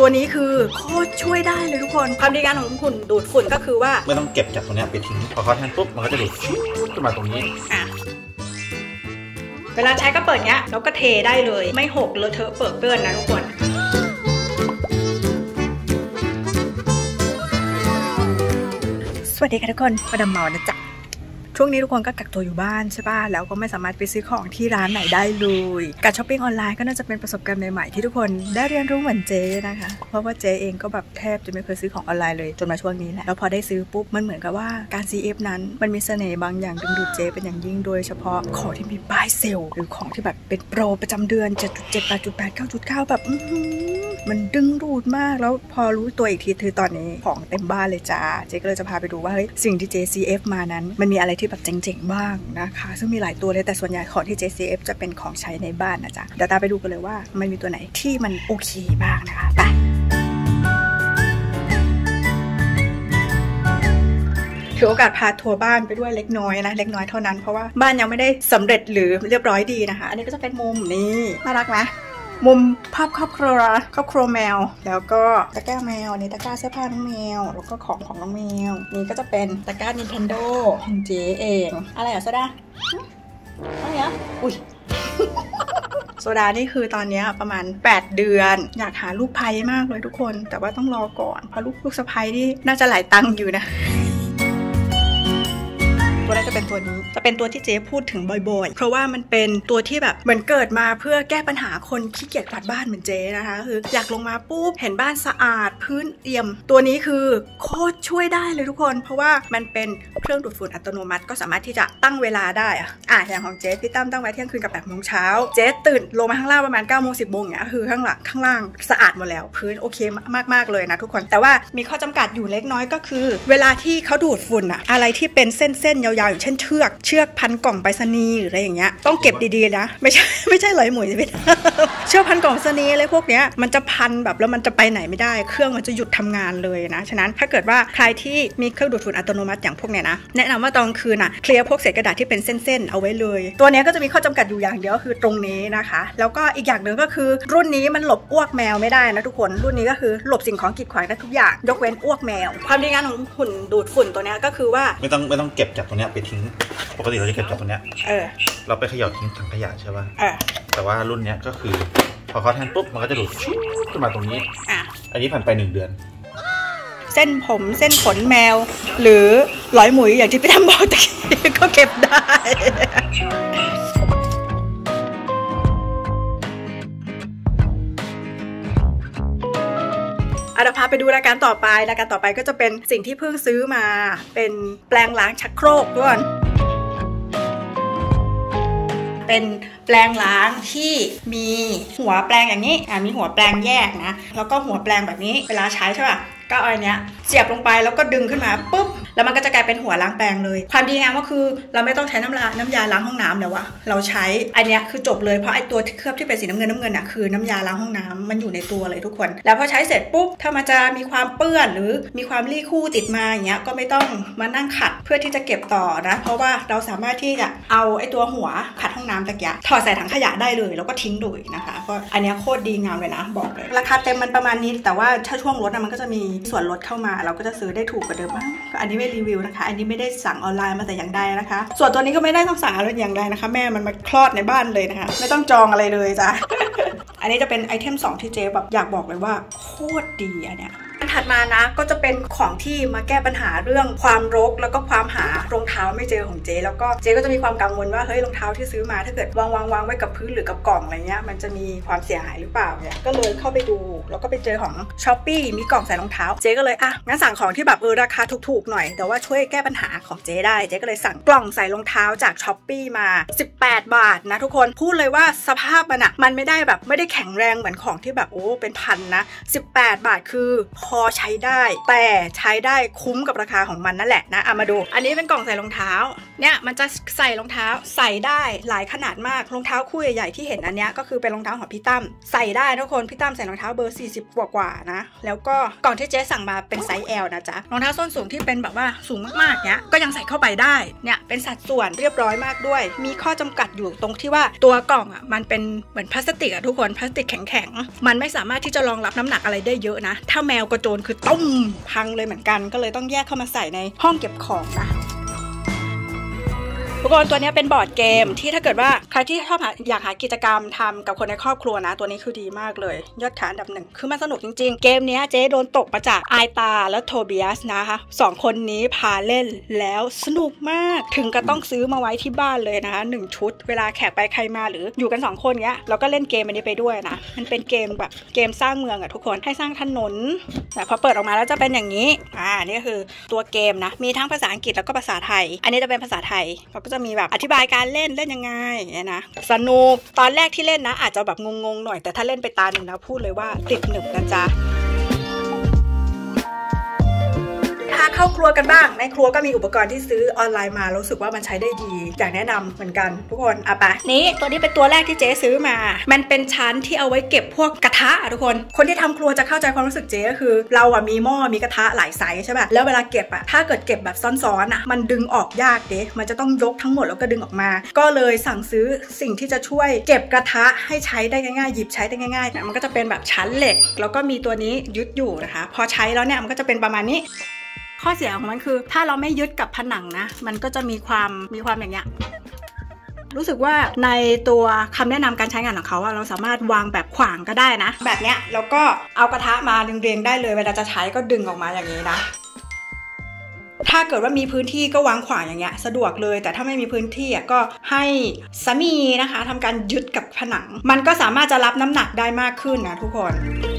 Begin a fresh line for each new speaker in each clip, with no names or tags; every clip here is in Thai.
ตัวนี้คือโคตรช่วยได้เลยทุกคนความดีงามของหุ่นดูดฝุ่นก็คือว่า
ไม่ต้องเก็บจากตรงนี้ไปทิ้งพอเขาแทนปุ๊บมันก็จะดูดขึ้นมาตรงนี้
เวลาใช้ก็เปิดเนี้ยแล้วก็เทได้เลยไม่หกเลอะเทอะเปิดเปื้อนนะทุกคนสวัสดีค่ะทุกคนมาดามเมานะจ๊ะช่วงนี้ทุกคนก็กักตัวอยู่บ้านใช่ป่ะแล้วก็ไม่สามารถไปซื้อของที่ร้านไหนได้เลยการช้อปปิ้งออนไลน์ก็น่าจะเป็นประสบการณ์ใหม่ๆที่ทุกคนได้เรียนรู้เหมือนเจ๊นะคะเพราะว่าเจ๊เองก็แบบแทบจะไม่เคยซื้อของออนไลน์เลยจนมาช่วงนี้แหละแล้วพอได้ซื้อปุ๊บมันเหมือนกับว่าการ CF นั้นมันมีเสน่ห์บางอย่างดึงดูดเจ๊เป็นอย่างยิ่งโดยเฉพาะของที่มีป้ายเซลล์หรือของที่แบบเป็นโปรประจำเดือน 7.7 8.8 9.9 แบบมันดึงดูดมากแล้วพอรู้ตัวอีกทีคือตอนนี้ของเต็มบ้านเลยจ้าเจ๊ก็เลยจะพาไปดูว่าเฮ้ยสิ่งที่เจ๊ CF มานั้นมันมีอะไรที่แบบเจ๋งๆบ้างนะคะซึ่งมีหลายตัวเลยแต่ส่วนใหญ่ของที่ JCF จะเป็นของใช้ในบ้านนะจ๊ะเดี๋ยวตามไปดูกันเลยว่ามันมีตัวไหนที่มันโอเคบ้างนะคะไปถือโอกาสพาทัวร์บ้านไปด้วยเล็กน้อยนะเล็กน้อยเท่านั้นเพราะว่าบ้านยังไม่ได้สำเร็จหรือเรียบร้อยดีนะคะอันนี้ก็จะเป็นมุมนี่น่ารักไหมมุมภาพครอบครัวแมวแล้วก็ตะกร้าแมวนี่ตะกร้าเสื้อผ้าน้องแมวแล้วก็ของน้องแมวนี่ก็จะเป็นตะกร้า Nintendo ของเจ๊เองอะไรอ่ะโซดาอะไรอ่ะอุ้ย โซดานี่คือตอนนี้ประมาณ8 เดือนอยากหาลูกไพ่มากเลยทุกคนแต่ว่าต้องรอก่อนเพราะลูกสะใภ้นี่น่าจะหลายตังค์อยู่นะตัวแรกจะเป็นตัวนี้จะเป็นตัวที่เจ๊พูดถึงบ่อยๆเพราะว่ามันเป็นตัวที่แบบเหมือนเกิดมาเพื่อแก้ปัญหาคนขี้เกียจกวาดบ้านเหมือนเจ๊นะคะคืออยากลงมาปุ๊บเห็นบ้านสะอาดพื้นเอี่ยมตัวนี้คือโคตรช่วยได้เลยทุกคนเพราะว่ามันเป็นเครื่องดูดฝุ่นอัตโนมัติก็สามารถที่จะตั้งเวลาได้อย่างของเจ๊พี่ตั้มตั้งไว้เที่ยงคืนกับ8 โมงเช้าเจ๊ตื่นลงมาข้างล่างประมาณ9 โมง 10 โมงเนี่ยคือข้างล่างสะอาดหมดแล้วพื้นโอเคมากๆเลยนะทุกคนแต่ว่ามีข้อจำกัดอยู่เล็กน้อยก็คือเวลาที่เขาดูดฝุ่นอะไรที่เป็นเส้นยาวๆอย่างเช่นเชือกพันกล่องไปรษณีย์หรืออะไรอย่างเงี้ยต้องเก็บดีๆนะไม่ใช่เลยหมวยสิเชือกพันกล่องไปรษณีย์อะไรพวกเนี้ยมันจะพันแบบแล้วมันจะไปไหนไม่ได้เครื่องมันจะหยุดทำงานเลยนะฉะนั้นถ้าเกิดว่าใครที่มีเครื่องดูดฝุ่นอัตโนมัติอย่างพวกเนี้ยนะแนะนำว่าตอนกลางคืนเคลียร์พวกเศษกระดาษที่เป็นเส้นๆเอาไว้เลยตัวนี้ก็จะมีข้อจำกัดอยู่อย่างเดียวก็คือตรงนี้นะคะแล้วก็อีกอย่างหนึ่งก็คือรุ่นนี้มันหลบอ้วกแมวไม่ได้นะทุกคนรุ่นนี้ก็คือหลบสิ่งของกีดขวางได้ทุกอย่างยกเว้นอ้วกแมวความดีงามของหุ่นดูดฝุ่นตัวนี้ก็คือว่า
ไม่ต้องเก็บจากตรงนี้ไปทิ้งปกติเราจะเก็บจากตรงนี้เราไปเขย่าทิ้งถังขยะใช่ป่ะแต่ว่ารุ่นนี้ก็คือพอเขาแทนปุ๊บมันก็จะดูดขึ้นมาตรงนี้อันนี้ผ่านไป1 เดือน
เส้นผมเส้นขนแมวหรือหลอยหมุยอย่างที่พี่ทำบอกตะกี้ก็เก็บได้เดี๋ยวพาไปดูรายการต่อไปก็จะเป็นสิ่งที่เพิ่งซื้อมาเป็นแปรงล้างชักโครกด้วยเป็นแปรงล้างที่มีหัวแปรงอย่างนี้มีหัวแปรงแยกนะแล้วก็หัวแปรงแบบนี้เวลาใช้ใช่ป่ะก็เอาอันเนี้ยเสียบลงไปแล้วก็ดึงขึ้นมาปุ๊บแล้วมันก็จะกลายเป็นหัวล้างแปรงเลยความดีงามก็คือเราไม่ต้องใช้น้ำยาล้างห้องน้ำแล้วอะเราใช้อันเนี้ยคือจบเลยเพราะไอตัวเคลือบที่เป็นสีน้ำเงินอะคือน้ำยาล้างห้องน้ำมันอยู่ในตัวเลยทุกคนแล้วพอใช้เสร็จปุ๊บถ้ามันจะมีความเปื้อนหรือมีความรี่คู่ติดมาอย่างเงี้ยก็ไม่ต้องมานั่งขัดเพื่อที่จะเก็บต่อนะเพราะว่าเราสามารถที่จะเอาไอตัวหัวขัดห้องน้ำตะเกียบถอดใส่ถังขยะได้เลยแล้วก็ทิ้งเลยนะคะก็อันเนี้ยโคตรดีงามเลยนะบอกเลยราคาเต็มมันประมาณนี้แต่ว่าถ้าช่วงลดมันก็จะมีส่วนลดเข้ามาเราก็จะซื้อได้ถูกกว่าเดิมอันนี้ไม่รีวิวนะคะอันนี้ไม่ได้สั่งออนไลน์มาแต่อย่างใดนะคะส่วนตัวนี้ก็ไม่ได้ต้องสั่งอะไรอย่างใดนะคะแม่มันมาคลอดในบ้านเลยนะคะไม่ต้องจองอะไรเลยจ้ะ อันนี้จะเป็นไอเทม2ที่เจ๊แบบอยากบอกเลยว่าโคตรดีอันเนี้ยถัดมานะก็จะเป็นของที่มาแก้ปัญหาเรื่องความรกแล้วก็ความหารองเท้าไม่เจอของเจ๊แล้วก็เจ๊ก็จะมีความกังวลว่าเฮ้ยรองเท้าที่ซื้อมาถ้าเกิดวางไว้กับพื้นหรือกับกล่องอะไรเงี้ยมันจะมีความเสียหายหรือเปล่าเนี่ยก็เลยเข้าไปดูแล้วก็ไปเจอของ Shopee มีกล่องใส่รองเท้าเจ๊ก็เลยงั้นสั่งของที่แบบราคาถูกๆหน่อยแต่ว่าช่วยแก้ปัญหาของเจ๊ได้เจ๊ก็เลยสั่งกล่องใส่รองเท้าจาก Shopee มา18 บาทนะทุกคนพูดเลยว่าสภาพมันไม่ได้แบบไม่ได้แข็งแรงเหมือนของที่แบบเป็นพันนะ18 บาทคือพอใช้ได้แต่ใช้ได้คุ้มกับราคาของมันนั่นแหละนะมาดูอันนี้เป็นกล่องใส่รองเท้าเนี่ยมันจะใส่รองเท้าใส่ได้หลายขนาดมากรองเท้าคู่ใหญ่ๆที่เห็นอันเนี้ยก็คือเป็นรองเท้าของพี่ตั้มใส่ได้ทุกคนพี่ตั้มใส่รองเท้าเบอร์40กว่านะแล้วก็ก่อนที่เจ๊สั่งมาเป็นไซส์ L นะจ๊ะรองเท้าส้นสูงที่เป็นแบบว่าสูงมากๆเนี้ยก็ยังใส่เข้าไปได้เนี่ยเป็นสัดส่วนเรียบร้อยมากด้วยมีข้อจำกัดอยู่ตรงที่ว่าตัวกล่องอ่ะมันเป็นเหมือนพลาสติกอ่ะทุกคนพลาสติกแข็งๆมันไม่สามารถที่จะรองรับน้ำหนักอะไรได้เยอะนะถ้าแมวกระโจนคือต้มพังเลยเหมือนกันก็เลยต้องแยกเข้ามาใส่ในห้องเก็บของนะทุกคนตัวนี้เป็นบอร์ดเกมที่ถ้าเกิดว่าใครที่ชอบอยากหากิจกรรมทำกับคนในครอบครัวนะตัวนี้คือดีมากเลยยอดขายอันดับ1คือมันสนุกจริงๆเกมนี้เจ๊โดนตกมาจากไอตาและโทเบียสนะคะ2คนนี้พาเล่นแล้วสนุกมากถึงก็ต้องซื้อมาไว้ที่บ้านเลยนะคะ1ชุดเวลาแขกไปใครมาหรืออยู่กัน2คนเงี้ยเราก็เล่นเกมอันนี้ไปด้วยนะมันเป็นเกมแบบเกมสร้างเมืองอะทุกคนให้สร้างถนนแต่พอเปิดออกมาแล้วจะเป็นอย่างนี้นี่ก็คือตัวเกมนะมีทั้งภาษาอังกฤษแล้วก็ภาษาไทยอันนี้จะเป็นภาษาไทยเราก็จะมีแบบอธิบายการเล่นยังไงเนี่ยนะสนุกตอนแรกที่เล่นนะอาจจะแบบงงๆหน่อยแต่ถ้าเล่นไปตาหนึ่งนะพูดเลยว่าติดหนึบนะจ๊ะเข้าครัวกันบ้างในครัวก็มีอุปกรณ์ที่ซื้อออนไลน์มารู้สึกว่ามันใช้ได้ดีอยากแนะนำเหมือนกันทุกคนไปนี้ตัวนี้เป็นตัวแรกที่เจ๊ซื้อมามันเป็นชั้นที่เอาไว้เก็บพวกกระทะทุกคนที่ทำครัวจะเข้าใจความรู้สึกเจ๊ก็คือเรามีหม้อมีกระทะหลายไซส์ใช่ป่ะแล้วเวลาเก็บถ้าเกิดเก็บแบบซ้อนๆมันดึงออกยากมันจะต้องยกทั้งหมดแล้วก็ดึงออกมาก็เลยสั่งซื้อสิ่งที่จะช่วยเก็บกระทะให้ใช้ได้ง่ายๆหยิบใช้ได้ง่ายๆมันก็จะเป็นแบบชั้นเหล็กแล้วก็มีตัวนี้ยึดอยู่นะคะพอใช้แล้วเนี่ยมันก็จะเป็นประมาณนี้ข้อเสียของมันคือถ้าเราไม่ยึดกับผนังนะมันก็จะมีความอย่างเงี้ยรู้สึกว่าในตัวคำแนะนำการใช้งานของเขาเราสามารถวางแบบขวางก็ได้นะแบบเนี้ยแล้วก็เอากระทะมาเรียงๆได้เลยเวลาจะใช้ก็ดึงออกมาอย่างนี้นะถ้าเกิดว่ามีพื้นที่ก็วางขวางอย่างเงี้ยสะดวกเลยแต่ถ้าไม่มีพื้นที่ก็ให้สามีนะคะทำการยึดกับผนังมันก็สามารถจะรับน้ำหนักได้มากขึ้นนะทุกคน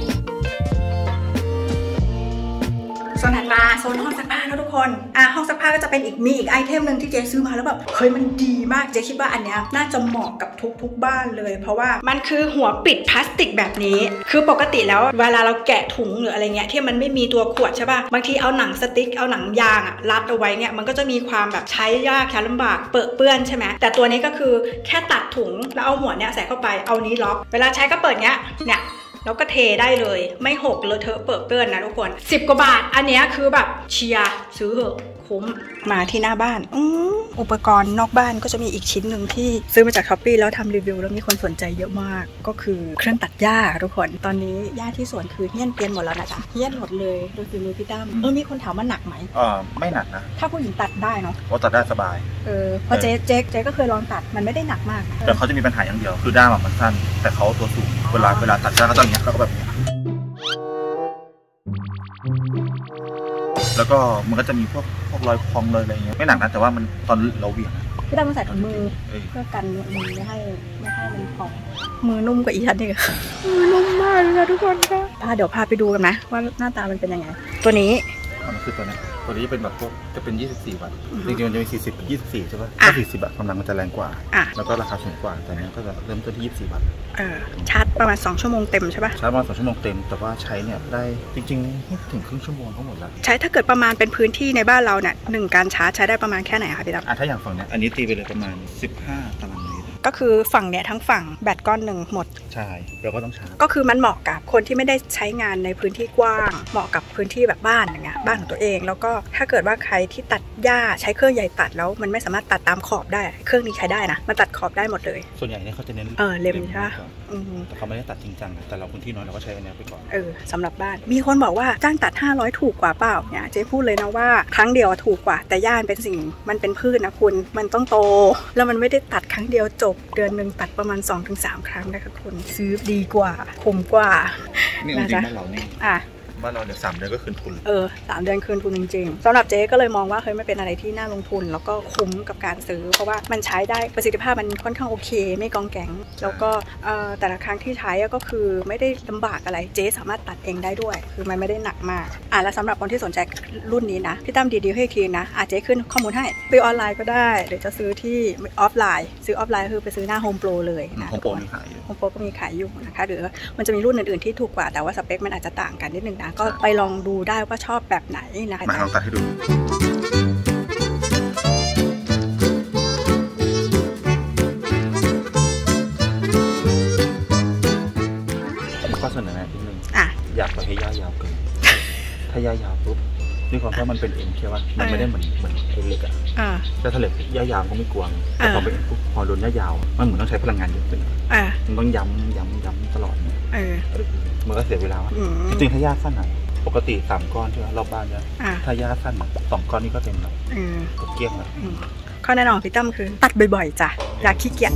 โซนถัดมาโซนห้องซักผ้านะทุกคนห้องซักผ้าก็จะเป็นมีอีกไอเทมหนึ่งที่เจ๊ซื้อมาแล้วแบบเฮ้ยมันดีมากเจ๊คิดว่าอันเนี้ยน่าจะเหมาะกับทุกบ้านเลยเพราะว่ามันคือหัวปิดพลาสติกแบบนี้คือปกติแล้วเวลาเราแกะถุงหรืออะไรเงี้ยที่มันไม่มีตัวขวดใช่ป่ะบางทีเอาหนังสติ๊กเอาหนังยางรัดเอาไว้เนี่ยมันก็จะมีความแบบใช้ยากใช้ลำบากเปื้อนใช่ไหมแต่ตัวนี้ก็คือแค่ตัดถุงแล้วเอาหัวเนี่ยใส่เข้าไปเอานี้ล็อกเวลาใช้ก็เปิดเนี่ยแล้วก็เทได้เลยไม่หกเลอะเทอะเปื้อนนะทุกคน10 กว่าบาทอันนี้คือแบบเชียร์ซื้อเหอะคุ้มมาที่หน้าบ้านอุปกรณ์นอกบ้านก็จะมีอีกชิ้นหนึ่งที่ซื้อมาจาก Shopee แล้วทำรีวิวแล้วมีคนสนใจเยอะมากก็คือเครื่องตัดหญ้าทุกคนตอนนี้หญ้าที่สวนคือเหี้ยนเปลี่ยนหมดแล้วนะจ๊ะเหี้ยนหมดเลยโดยฝีมือพี่ตั้มมีคนถามว่าหนักไหม
ไม่หนักนะ
ถ้าผู้หญิงตัดได้เนาะ
ว่าตัดได้สบาย
เพราะเจ๊ก็เคยลองตัดมันไม่ได้หนักมาก
แต่เขาจะมีปัญหาอย่างเดียวคือด้ามมันสั้นแต่เขาตัวสูงเวลาตัดหญ้าก็ต้องอย่างเงี้ยเขาก็แบบนี้แล้วก็มันก็จะมีพวกรอยพองเลยอะไรเงี้ยไม่หนักนะแต่ว่ามันตอนเราเหวี่ยง
พี่ตั้มต้องใส่ถุงมือเพื่อกันมือไม่ให้มันพองมือนุ่มกว่าอีฉันอีกมือนุ่มมากเลยทุกคนค่ะเดี๋ยวพาไปดูกันนะว่าหน้าตามันเป็นยังไงตัวนี้
มันคือตัวนี้จะเป็นแบบพวกจะเป็น24 วัตต์จริงๆมันจะมี40กับ24ใช่ป่ะถ้า40 วัตต์กำลังมันจะแรงกว่าแล้วก็ราคาสูงกว่าแต่เนี้ยก็จะเริ่มต้นที่24 วัตต์
ชาร์จประมาณ2 ชั่วโมงเต็มใช่ป่ะ
ชาร์จประมาณ2 ชั่วโมงเต็มแต่ว่าใช้เนี่ยได้จริงๆไม่ถึงครึ่งชั่วโมงก็หมดแล้ว
ใช้ถ้าเกิดประมาณเป็นพื้นที่ในบ้านเราเนี่ย1 การชาร์จใช้ได้ประมาณแค่ไหนคะพี่ตั้ม
ถ้าอย่างฝั่งเนี้ยอันนี้ตีไปเลยประมาณ15 ตารางเมตร
ก็คือฝั่งเนี้ยทั้งฝั่งแบตก้อนหนึ่งหมด
ใช่เราก็ต้องชาร์จ
ก็คือมันเหมาะกับคนที่ไม่ได้ใช้งานในพื้นที่กว้างเหมาะกับพื้นที่แบบบ้านอย่างเงี้ยบ้านของตัวเองแล้วก็ถ้าเกิดว่าใครที่ตัดหญ้าใช้เครื่องใหญ่ตัดแล้วมันไม่สามารถตัดตามขอบได้เครื่องนี้ใช้ได้นะมันตัดขอบได้หมดเลย
ส่วนใหญ่เนี่ยเขาจะเน้น
เล็มใช่ไหม
แต่เขาไม่ได้ตัดจริงจังแต่เราพื้นที่น้อยเราก็ใช้อันนี้ไปก่อน
สำหรับบ้านมีคนบอกว่าจ้างตัด500ถูกกว่าเปล่าเนี่ยเจ๊พูดเลยนะว่าครั้งเดียวถูกกว่าแต่หญ้าเป็นสิ่งมันเป็นพืชนะคุณมันต้องโตแล้วมันไม่ได้ตัดครั้งเดียวจบเดือนนึงตัดประมาณ 2-3 ครั้งนะคะคุณซื้อดีกว่าคุ้มกว่า
นี่จริงๆบ้านเรานี่บ้านเราเดี๋ยว3 เดือนก็คืนทุน
3 เดือนคืนทุนจริงๆสำหรับเจ๊ก็เลยมองว่าเฮ้ยไม่เป็นอะไรที่น่าลงทุนแล้วก็คุ้มกับการซื้อเพราะว่ามันใช้ได้ประสิทธิภาพมันค่อนข้างโอเคไม่กองแก๊งแล้วก็แต่ละครั้งที่ใช้ก็คือไม่ได้ลำบากอะไรเจ๊สามารถตัดเองได้ด้วยคือมันไม่ได้หนักมากแล้วสำหรับคนที่สนใจรุ่นนี้นะพี่ตั้มดีให้ทีนะเจ๊ขึ้นข้อมูลให้ซื้อออนไลน์ก็ได้หรือจะซื้อที่ออฟไลน์ซื้อออฟไลน์คือไปซื้อหน้าโฮมโปรเลย
นะโฮมโปรมีขายอยู่
โฮมโปรก็มีขายอยู่นะคะหรือมันจะมีรุ่นอื่นๆที่ถูกกว่าแต่ว่าสเปคมันอาจจะต่างกันนิดนึงนะก็ไปลองดูได้ว่าชอบแบบไหนนะคะ
มาลองตัดให้ดูหญ้ายาวเกินถ้าหญ้ายาวปุ๊บด้วยความที่มันเป็นเอ็นใช่ป่ะมันไม่ได้เหมือนเอ็นเล็กแต่ถ้าเหล็กหญ้ายาวก็ไม่กวางแต่พอเป็นปุ๊บพอโดนหญ้ายาวมันเหมือนต้องใช้พลังงานเยอะขึ้นมันต้องย้ำตลอดมันก็เสียเวลาจริงๆถ้าหญ้าสั้นปกติ3 ก้อนใช่ไหมรอบบ้านเนี่ยถ้าหญ้าสั้น2 ก้อนนี่ก็เต็มแล้วเกลี้ยงแล้ว
ข้อแนะนำพี่ตั้มคือตัดบ่อยๆจ้ะอย่าขี้เกียจ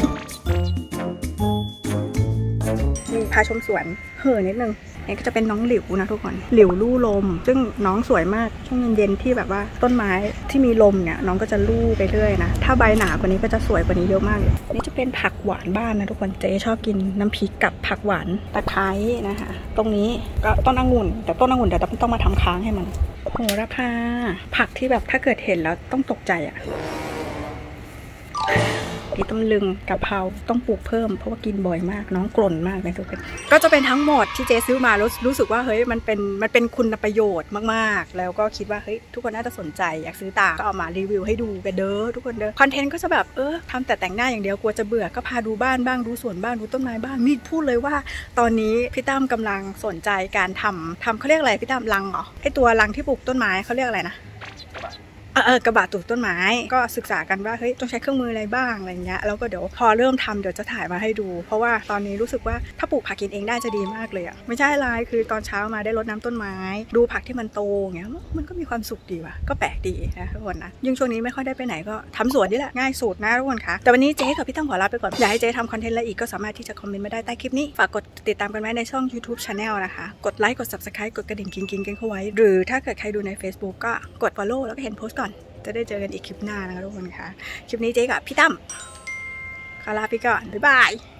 พาชมสวนนิดนึงนี่ก็จะเป็นน้องหลิวนะทุกคนหลิวลู่ลมซึ่งน้องสวยมากช่วงเย็นๆที่แบบว่าต้นไม้ที่มีลมเนี่ยน้องก็จะลู่ไปเรื่อยนะถ้าใบหนากว่านี้ก็จะสวยกว่านี้เยอะมากเลยนี่จะเป็นผักหวานบ้านนะทุกคนเจ๊ชอบกินน้ำพริกกับผักหวานตะไคร้นะคะตรงนี้ก็ต้นองุ่นแต่ต้นองุ่นเดี๋ยวต้องมาทำค้างให้มันโหระพาผักที่แบบถ้าเกิดเห็นแล้วต้องตกใจพี่ตำลึงกะเพราต้องปลูกเพิ่มเพราะว่ากินบ่อยมากน้องกล่นมากเลยทุกคนก็จะเป็นทั้งหมดที่เจ๊ซื้อมารู้สึกว่าเฮ้ยมันเป็นคุณประโยชน์มากๆแล้วก็คิดว่าเฮ้ยทุกคนน่าจะสนใจอยากซื้อตามก็เอามารีวิวให้ดูกันเด้อทุกคนเด้อคอนเทนต์ก็จะแบบทำแต่แต่งหน้าอย่างเดียวกลัวจะเบื่อก็พาดูบ้านบ้างดูสวนบ้างดูต้นไม้บ้างนี่พูดเลยว่าตอนนี้พี่ตั้มกำลังสนใจการทำเขาเรียกอะไรพี่ตั้มรังเหรอไอตัวรังที่ปลูกต้นไม้เขาเรียกอะไรนะกระบะปลูกต้นไม้ก็ศึกษากันว่าเฮ้ยต้องใช้เครื่องมืออะไรบ้างอะไรเงี้ยแล้วก็เดี๋ยวพอเริ่มทำเดี๋ยวจะถ่ายมาให้ดูเพราะว่าตอนนี้รู้สึกว่าถ้าปลูกผักกินเองได้จะดีมากเลยไม่ใช่อะไรคือตอนเช้ามาได้รดน้ำต้นไม้ดูผักที่มันโตเงี้ยมันก็มีความสุขดีว่ะก็แปลกดีนะทุกคนนะยิ่งช่วงนี้ไม่ค่อยได้ไปไหนก็ทำสวนนี่แหละง่ายสุดนะทุกคนคะแต่วันนี้เจ๊กับพี่ตั้มขอลาไปก่อนอยากให้เจ๊ทำคอนเทนต์อะไรอีกก็สามารถที่จะคอมเมนต์มาได้ใต้คลิปนี้ฝากกดติดตามกันไว้ในช่อง YouTube Channel นะคะกดไลค์กด Subscribe กดกระดิ่งกิ๊งๆกันเข้าไว้หรือถ้าเกิดใครดูใน Facebook ก็กด Follow แล้วก็เห็นโพสต์ก่อนจะได้เจอกันอีกคลิปหน้านะคะทุกคนค่ะคลิปนี้เจ๊กับพี่ตั้มขอลาไปก่อนบ๊ายบาย